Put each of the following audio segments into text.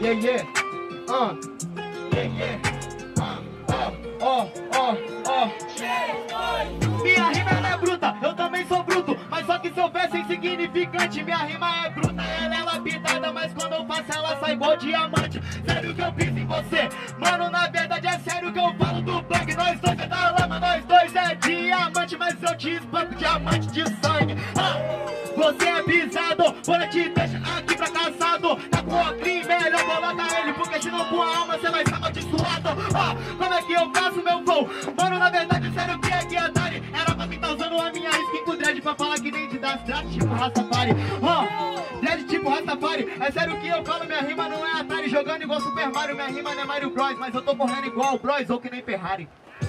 Yeah, yeah. Minha rima ela é bruta, eu também sou bruto. Mas só que se eu verso é insignificante. Minha rima é bruta, ela é lapidada. Mas quando eu faço ela sai igual diamante. Sério que eu piso em você, mano, na verdade é sério que eu falo do bang. Nós dois é da lama, nós dois é diamante. Mas eu te espanco diamante de sangue. Você é pisado, bora te deixa aqui fracassado. Tá com o crime, melhor coloca ele, porque senão com a alma você vai estar amaldiçoado. Como é que eu faço meu flow? Mano, na verdade, sério que é Atari. Era pra quem tá usando a minha skin com dread pra falar que nem de das dread tipo Rastafari. Dread tipo Rastafari. É sério que eu falo, minha rima não é Atari. Jogando igual Super Mario, minha rima não é Mario Bros. Mas eu tô correndo igual o Bros ou que nem Ferrari.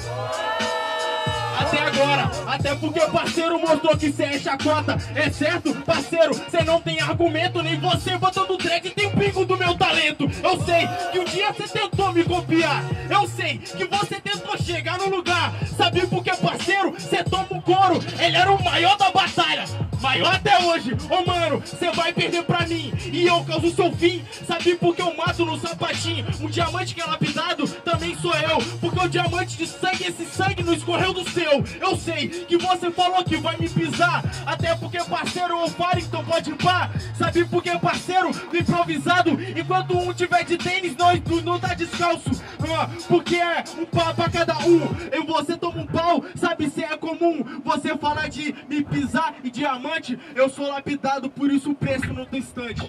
Até agora, até porque o parceiro mostrou que cê é chacota. É certo, parceiro, cê não tem argumento. Nem você botando dread tem pingo do meu talento. Eu sei que um dia cê tentou me copiar. Eu sei que você tentou chegar no lugar. Sabe por que, parceiro, cê toma o couro. Ele era o maior da batalha, maior até hoje. Ô mano, cê vai perder pra mim e eu causo seu fim. Sabe por que eu mato no sapatinho? Um diamante que é lapidado também sou eu. Porque o diamante de sangue, esse sangue não escorreu do seu. Eu sei que você falou que vai me pisar. Até porque, parceiro, eu falo, então pode ir pá. Sabe por que, parceiro, no improvisado. Enquanto um tiver de tênis, nós não tá descalço. Porque é um pau pra cada um. E você toma um pau, sabe se é comum. Você fala de me pisar e diamante. Eu sou lapidado, por isso o preço não tem instante.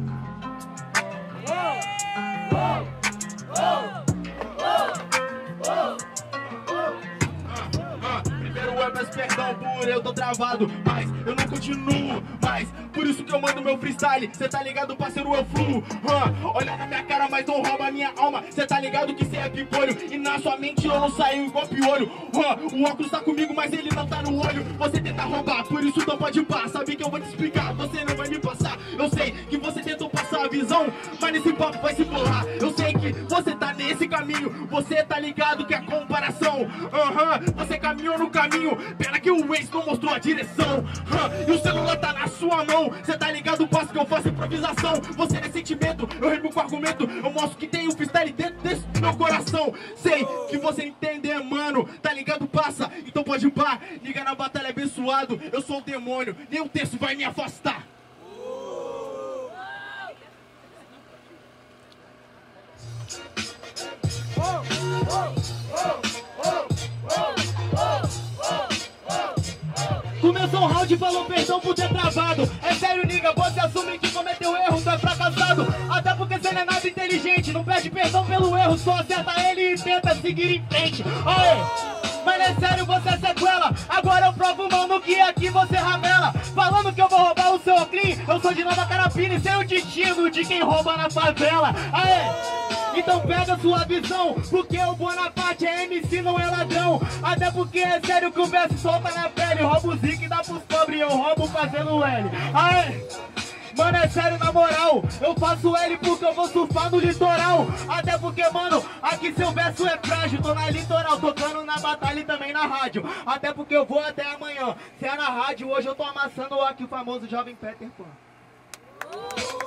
Primeiro é peço perdão por eu tô travado, mas eu não continuo mais. Por isso que eu mando meu freestyle, cê tá ligado, parceiro, eu fluo. Olha na minha cara, mas não rouba a minha alma. Cê tá ligado que cê é pimpolho e na sua mente eu não saio igual piolho. O óculos tá comigo, mas ele não tá no olho. Você tenta roubar, por isso não pode passar. Sabe que eu vou te explicar, você não vai me passar. Eu sei que você tentou passar a visão, mas nesse papo vai se borrar. Eu sei que você tá nesse caminho, você tá ligado que é comparação. Você caminhou no caminho, pena que o Waze não mostrou a direção. E o celular tá na sua mão, cê tá ligado o passo que eu faço improvisação. Você é sentimento, eu rimo com argumento. Eu mostro que tem um freestyle dentro desse meu coração. Sei que você entender, mano, tá ligado, passa. Então pode ir pá, liga na batalha abençoado. Eu sou um demônio, nenhum terço vai me afastar. Começou um round e falou perdão por ter travado. É sério, nigga, você assume que cometeu erro, tu é fracassado. Até porque você não é nada inteligente. Não pede perdão pelo erro, só acerta ele e tenta seguir em frente. Mas é sério, você é sequela. Agora eu provo, mano, que aqui você ramela. Falando que eu vou roubar o seu clean. Eu sou de Nova Carapina e sei o destino de quem rouba na favela. Então pega sua visão, porque o Bonaparte é MC, não é ladrão. Até porque é sério que o verso solta na pele. Roubo o Zic e dá pros pobres, eu roubo fazendo L. Mano, é sério, na moral, eu faço L porque eu vou surfar no litoral. Até porque, mano, aqui seu verso é frágil. Tô na litoral, tocando na batalha e também na rádio. Até porque eu vou até amanhã. Se é na rádio, hoje eu tô amassando aqui o famoso Jovem Peter Pan.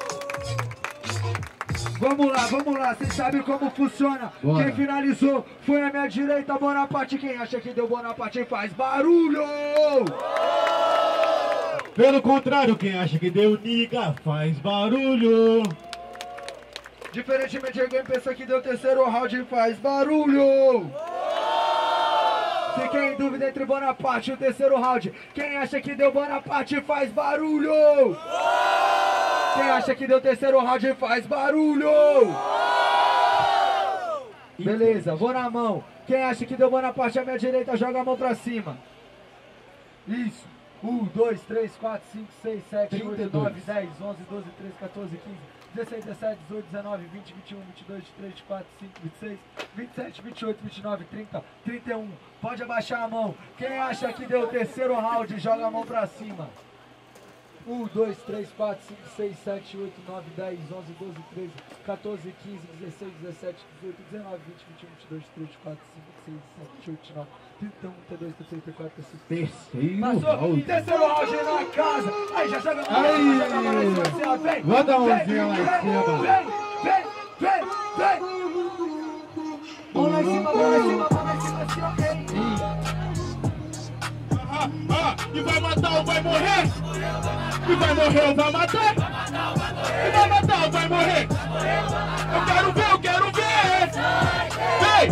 Vamos lá, vocês sabem como funciona. Bora. Quem finalizou foi a minha direita, Bonaparte. Quem acha que deu Bonaparte faz barulho! Pelo contrário, quem acha que deu niga faz barulho. Diferentemente de quem pensa que deu terceiro round faz barulho. Fiquem em dúvida entre Bonaparte e o terceiro round. Quem acha que deu Bonaparte faz barulho. Quem acha que deu terceiro round faz barulho. Beleza, vou na mão. Quem acha que deu Bonaparte à minha direita, joga a mão pra cima. Isso. 1, 2, 3, 4, 5, 6, 7, 8, 9, 10, 11, 12, 13, 14, 15, 16, 17, 18, 19, 20, 21, 22, 23, 24, 25, 26, 27, 28, 29, 30, 31. Pode abaixar a mão. Quem acha que deu o terceiro round, joga a mão pra cima. 1, 2, 3, 4, 5, 6, 7, 8, 9, 10, 11, 12, 13, 14, 15, 16, 17, 18, 19, 20, 21, 22, 23, 24, 25, 26, 27, 28, 29, 31, 32, 33, 34, 35. Passou, terceiro round na casa. Aí já joga a mão. Aí, manda a mãozinha lá em cima. E vai matar ou vai morrer? E vai morrer ou vai matar? E vai matar ou vai morrer? Eu quero ver, eu quero ver! Vem!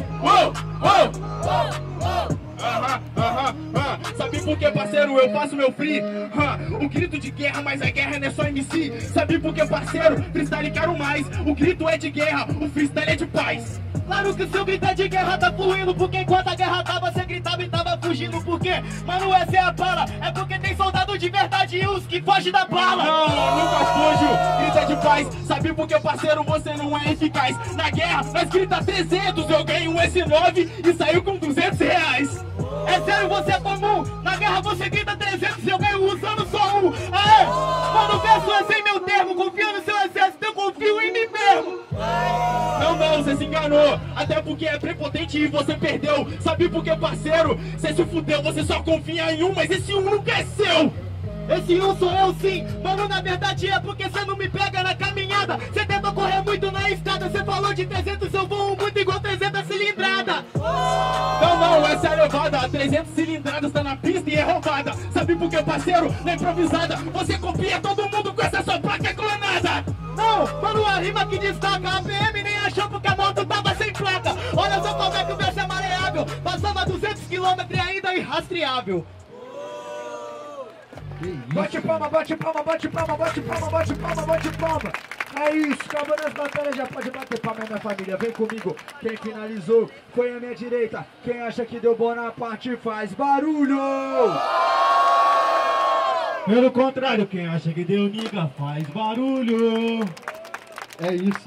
Sabe por que, parceiro, eu faço meu free? Um grito de guerra, mas a guerra não é só MC. Sabe por que, parceiro, freestyle quero mais. O grito é de guerra, o freestyle é de paz. Claro que o seu grito é de guerra tá fluindo, porque enquanto a guerra tava, você gritava e tava fugindo. Por quê? Mano, essa é a bala. É porque tem soldado de verdade e os que fogem da bala. Não, nunca fujo, grita de paz. Sabe por que, parceiro, você não é eficaz. Na guerra, nós grita 300, eu ganho um S9 e saiu com 200 reais. É sério, você é comum. Na guerra você grita 300 e eu ganho usando só um. Aê! Quando o verso é sem meu termo, confio no seu exército, eu confio em mim mesmo. Não, você se enganou. Até porque é prepotente e você perdeu. Sabe por que, parceiro? Você se fudeu, você só confia em um, mas esse um nunca é seu. Esse um sou eu sim, mano, na verdade é porque você não me pega na caminhada. Você tentou correr muito na estrada, você falou de 300, eu voo muito igual 300 cilindrada. Não, essa é levada, 300 cilindradas tá na pista e é roubada. Sabe por que, parceiro? Na improvisada, você copia todo mundo com essa sua placa clonada. Não, mano, a rima que destaca, a PM nem achou porque a moto tava sem placa. Olha só como é que o verso é maleável, passava 200 km e ainda irrastreável. Bate palma, bate palma, bate palma, bate palma, bate palma, bate palma. É isso, acabou nas batalhas, já pode bater palma, minha família. Vem comigo, quem finalizou foi a minha direita. Quem acha que deu Bonaparte faz barulho. Pelo contrário, quem acha que deu niga faz barulho. É isso.